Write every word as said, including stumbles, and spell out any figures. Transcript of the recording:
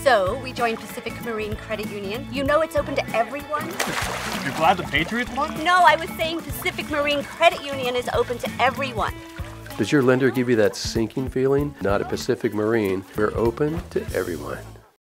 So, we joined Pacific Marine Credit Union. You know it's open to everyone? You're glad the Patriots won? No, I was saying Pacific Marine Credit Union is open to everyone. Does your lender give you that sinking feeling? Not at Pacific Marine. We're open to everyone.